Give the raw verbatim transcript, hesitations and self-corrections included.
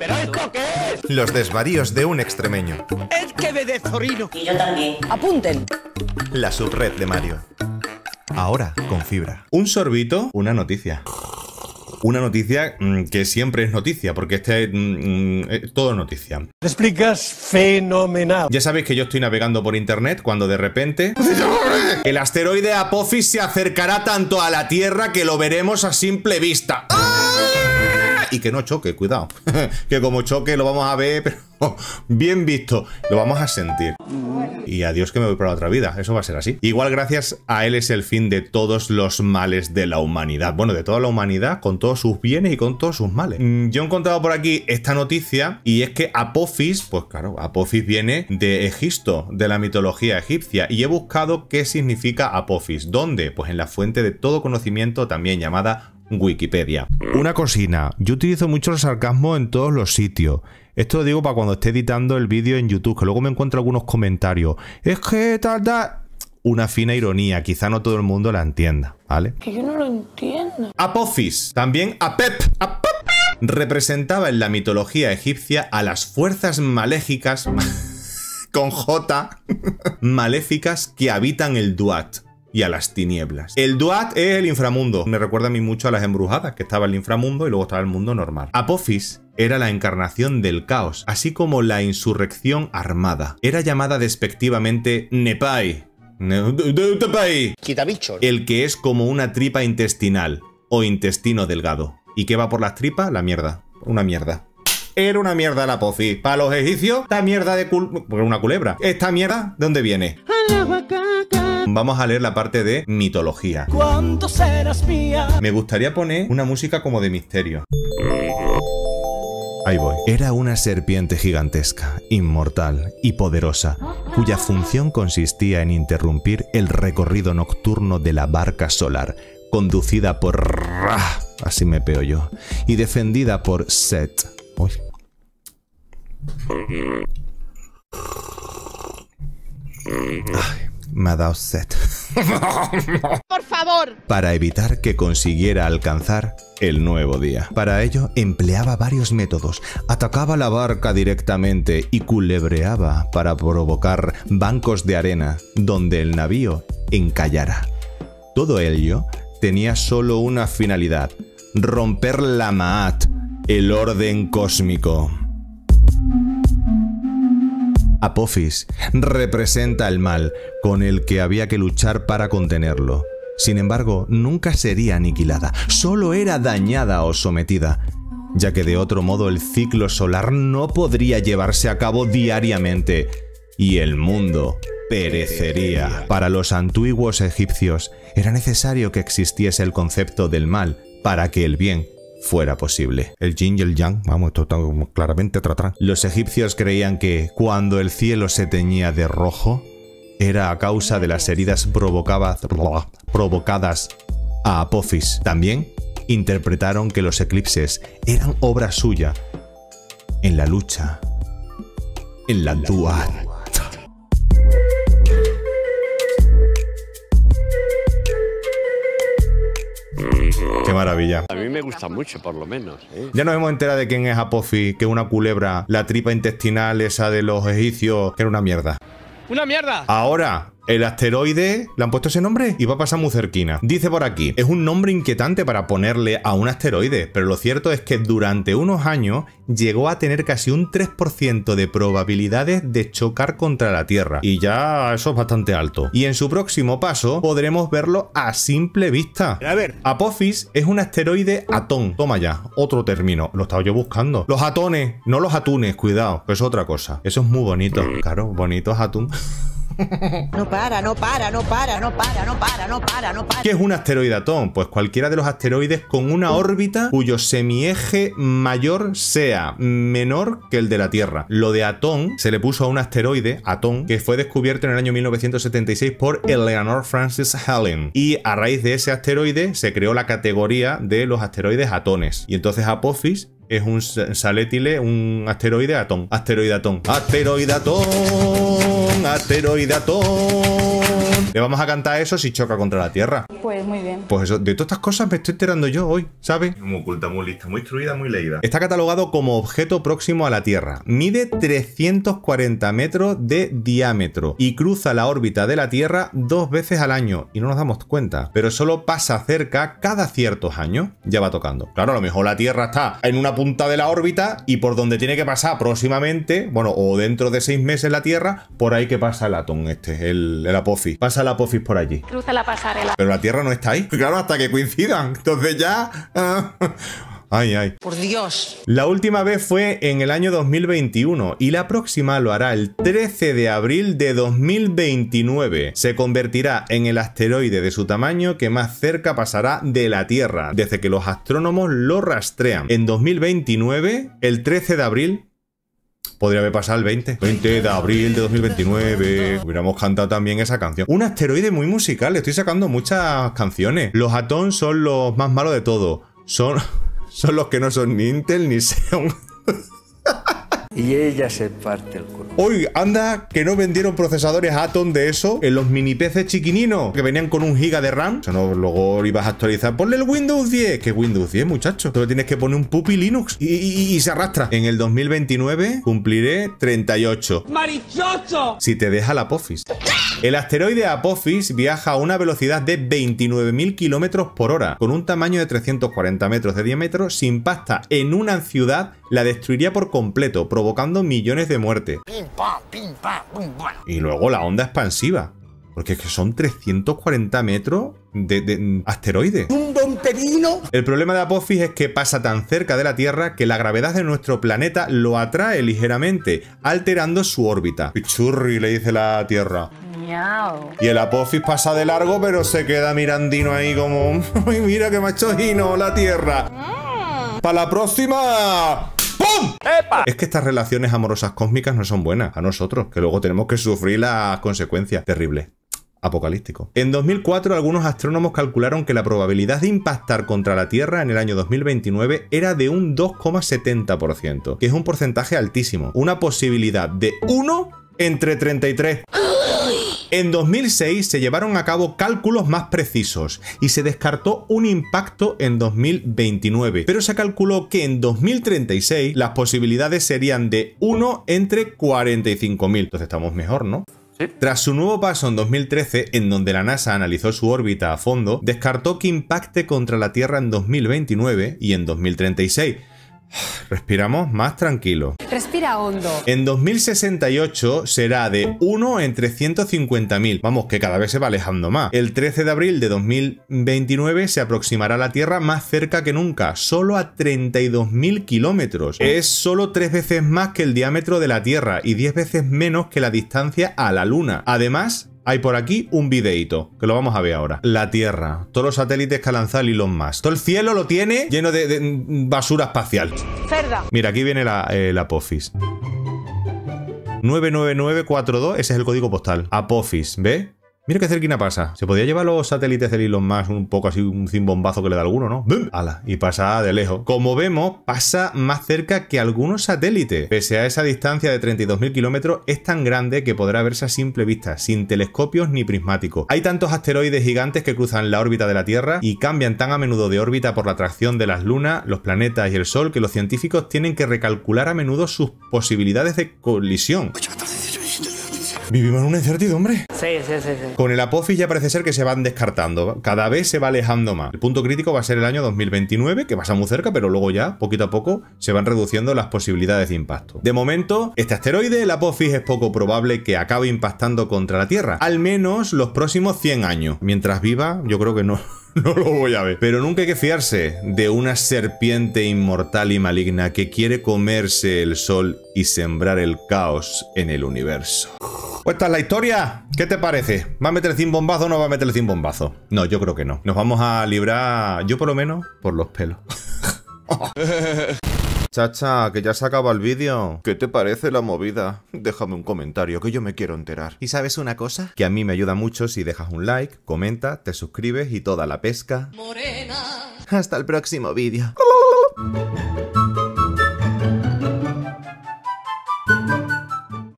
¿Pero esto qué es? Los desvaríos de un extremeño. Es que me desorino. Y yo también. Apunten. La subred de Mario. Ahora con fibra. Un sorbito, una noticia. Una noticia mmm, que siempre es noticia, porque este mmm, es todo noticia. Te explicas fenomenal. Ya sabéis que yo estoy navegando por internet cuando de repente el asteroide Apophis se acercará tanto a la Tierra que lo veremos a simple vista. Y que no choque, cuidado. Que como choque lo vamos a ver, pero bien visto. Lo vamos a sentir. Y adiós que me voy para la otra vida. Eso va a ser así. Igual gracias a él es el fin de todos los males de la humanidad. Bueno, de toda la humanidad, con todos sus bienes y con todos sus males. Yo he encontrado por aquí esta noticia y es que Apophis, pues claro, Apophis viene de Egipto, de la mitología egipcia. Y he buscado qué significa Apophis. ¿Dónde? Pues en la fuente de todo conocimiento, también llamada Wikipedia. Una cocina. Yo utilizo mucho el sarcasmo en todos los sitios. Esto lo digo para cuando esté editando el vídeo en YouTube, que luego me encuentro algunos comentarios. Es que tal, tal. Una fina ironía, quizá no todo el mundo la entienda, ¿vale? Que yo no lo entiendo. Apophis, también Apep, Apep, representaba en la mitología egipcia a las fuerzas maléficas, con J, maléficas que habitan el Duat y a las tinieblas. El Duat es el inframundo. Me recuerda a mí mucho a las embrujadas, que estaba el inframundo y luego estaba el mundo normal. Apophis era la encarnación del caos, así como la insurrección armada. Era llamada despectivamente Nepai, Quitabicho. el que es como una tripa intestinal o intestino delgado. ¿Y qué va por las tripas? La mierda. Una mierda. Era una mierda la Apophis. Para los egipcios, esta mierda de cul... Porque una culebra. ¿Esta mierda de dónde viene? Vamos a leer la parte de mitología. ¿Cuándo serás mía? Me gustaría poner una música como de misterio. Ahí voy. Era una serpiente gigantesca, inmortal y poderosa, cuya función consistía en interrumpir el recorrido nocturno de la barca solar, conducida por Ra, así me peo yo, y defendida por Set. Uy. Ay, me ha dado sed. Por favor. Para evitar que consiguiera alcanzar el nuevo día. Para ello empleaba varios métodos. Atacaba la barca directamente y culebreaba para provocar bancos de arena donde el navío encallara. Todo ello tenía solo una finalidad: romper la Ma'at, el orden cósmico. Apophis representa el mal con el que había que luchar para contenerlo. Sin embargo, nunca sería aniquilada, solo era dañada o sometida, ya que de otro modo el ciclo solar no podría llevarse a cabo diariamente y el mundo perecería. Para los antiguos egipcios era necesario que existiese el concepto del mal para que el bien fuera posible. El yin y el yang, vamos, esto está claramente atrás. Los egipcios creían que cuando el cielo se teñía de rojo era a causa de las heridas provocadas, provocadas a Apophis. También interpretaron que los eclipses eran obra suya en la lucha, en la Duat. Qué maravilla. A mí me gusta mucho, por lo menos, ¿eh? Ya nos hemos enterado de quién es Apophis, que es una culebra, la tripa intestinal esa de los egipcios, que era una mierda. ¡Una mierda! Ahora, el asteroide, ¿le han puesto ese nombre? Y va a pasar muy cerquina. Dice por aquí, es un nombre inquietante para ponerle a un asteroide, pero lo cierto es que durante unos años llegó a tener casi un tres por ciento de probabilidades de chocar contra la Tierra. Y ya eso es bastante alto. Y en su próximo paso podremos verlo a simple vista. A ver. Apophis es un asteroide atón. Toma ya, otro término. Lo estaba yo buscando. Los atones, no los atunes, cuidado. Eso es otra cosa. Eso es muy bonito. Claro, bonito es atún. No para, no para, no para, no para, no para, no para, no para. ¿Qué es un asteroide atón? Pues cualquiera de los asteroides con una órbita cuyo semieje mayor sea menor que el de la Tierra. Lo de atón se le puso a un asteroide, Atón, que fue descubierto en el año mil novecientos setenta y seis por Eleanor Francis Helen. Y a raíz de ese asteroide se creó la categoría de los asteroides atones. Y entonces Apophis es un salétile, un asteroide atón. Asteroide atón. Asteroide atón. Asteroide atón. Le vamos a cantar eso si choca contra la Tierra. Pues muy bien. Pues eso, de todas estas cosas me estoy enterando yo hoy, ¿sabes? Muy oculta, muy lista, muy instruida, muy leída. Está catalogado como objeto próximo a la Tierra. Mide trescientos cuarenta metros de diámetro y cruza la órbita de la Tierra dos veces al año. Y no nos damos cuenta, pero solo pasa cerca cada ciertos años. Ya va tocando. Claro, a lo mejor la Tierra está en una punta de la órbita y por donde tiene que pasar próximamente, bueno, o dentro de seis meses la Tierra, por ahí que pasa el Atón este, el, el Apophis. Pasa el Apophis por allí. Cruza la pasarela. Pero la Tierra no está ahí. Claro, hasta que coincidan. Entonces ya... Ay, ay. Por Dios. La última vez fue en el año dos mil veintiuno y la próxima lo hará el trece de abril de dos mil veintinueve. Se convertirá en el asteroide de su tamaño que más cerca pasará de la Tierra, desde que los astrónomos lo rastrean. En dos mil veintinueve, el trece de abril... Podría haber pasado el veinte. veinte de abril de dos mil veintinueve. Hubiéramos cantado también esa canción. Un asteroide muy musical. Le estoy sacando muchas canciones. Los Atón son los más malos de todo. Son... Son los que no son ni Intel ni Xeon. Y ella se parte el culo. Hoy, anda, que no vendieron procesadores Atom de eso en los mini P C chiquininos que venían con un giga de RAM. O sea, no, luego ibas a actualizar. Ponle el Windows diez. ¿Qué Windows diez, muchacho? Solo tienes que poner un pupi Linux y, y, y se arrastra. En el dos mil veintinueve cumpliré treinta y ocho. ¡Marichocho! Si te deja la Apophis. El asteroide Apophis viaja a una velocidad de veintinueve mil kilómetros por hora, con un tamaño de trescientos cuarenta metros de diámetro. Si impacta en una ciudad, la destruiría por completo, provocando millones de muertes. Y luego la onda expansiva, porque es que son trescientos cuarenta metros de, de asteroide. ¡Un don pepino! El problema de Apophis es que pasa tan cerca de la Tierra que la gravedad de nuestro planeta lo atrae ligeramente, alterando su órbita. Pichurri, le dice la Tierra. Y el Apophis pasa de largo, pero se queda mirandino ahí como... ¡Ay, mira qué machojino la Tierra! Mm. ¡Para la próxima! ¡Pum! ¡Epa! Es que estas relaciones amorosas cósmicas no son buenas a nosotros, que luego tenemos que sufrir las consecuencias. Terrible. Apocalíptico. En dos mil cuatro, algunos astrónomos calcularon que la probabilidad de impactar contra la Tierra en el año dos mil veintinueve era de un dos coma setenta por ciento, que es un porcentaje altísimo. Una posibilidad de uno entre treinta y tres. En dos mil seis se llevaron a cabo cálculos más precisos y se descartó un impacto en dos mil veintinueve, pero se calculó que en dos mil treinta y seis las posibilidades serían de uno entre cuarenta y cinco mil. Entonces estamos mejor, ¿no? ¿Sí? Tras su nuevo paso en dos mil trece, en donde la NASA analizó su órbita a fondo, descartó que impacte contra la Tierra en dos mil veintinueve y en dos mil treinta y seis. Respiramos más tranquilo. Respira hondo. En dos mil sesenta y ocho será de uno entre ciento cincuenta mil. Vamos, que cada vez se va alejando más. El trece de abril de dos mil veintinueve se aproximará a la Tierra más cerca que nunca, solo a treinta y dos mil kilómetros. Es solo tres veces más que el diámetro de la Tierra y diez veces menos que la distancia a la Luna. Además, hay por aquí un videíto, que lo vamos a ver ahora. La Tierra, todos los satélites que ha lanzado Elon Musk. Todo el cielo lo tiene lleno de, de basura espacial. Cerda. Mira, aquí viene la, eh, la Apophis. nueve nueve nueve cuatro dos, ese es el código postal. Apophis, ¿ves? Mira qué cerquina pasa. Se podía llevar los satélites de Elon Musk un poco así, un cimbombazo que le da alguno, ¿no? ¡Bum! ¡Hala! Y pasa de lejos. Como vemos, pasa más cerca que algunos satélites. Pese a esa distancia de treinta y dos mil kilómetros, es tan grande que podrá verse a simple vista, sin telescopios ni prismáticos. Hay tantos asteroides gigantes que cruzan la órbita de la Tierra y cambian tan a menudo de órbita por la atracción de las lunas, los planetas y el Sol que los científicos tienen que recalcular a menudo sus posibilidades de colisión. Vivimos en una incertidumbre. Sí, sí, sí, sí. Con el Apophis ya parece ser que se van descartando. Cada vez se va alejando más. El punto crítico va a ser el año dos mil veintinueve, que pasa muy cerca, pero luego ya, poquito a poco, se van reduciendo las posibilidades de impacto. De momento, este asteroide, el Apophis, es poco probable que acabe impactando contra la Tierra. Al menos los próximos cien años. Mientras viva, yo creo que no... No lo voy a ver. Pero nunca hay que fiarse de una serpiente inmortal y maligna que quiere comerse el sol y sembrar el caos en el universo. Pues esta es la historia. ¿Qué te parece? ¿Va a meter el cimbombazo o no va a meter el cimbombazo? No, yo creo que no. Nos vamos a librar, yo por lo menos, por los pelos. Chacha, que ya se acaba el vídeo. ¿Qué te parece la movida? Déjame un comentario, que yo me quiero enterar. ¿Y sabes una cosa? Que a mí me ayuda mucho si dejas un like, comenta, te suscribes y toda la pesca. Morena. Hasta el próximo vídeo.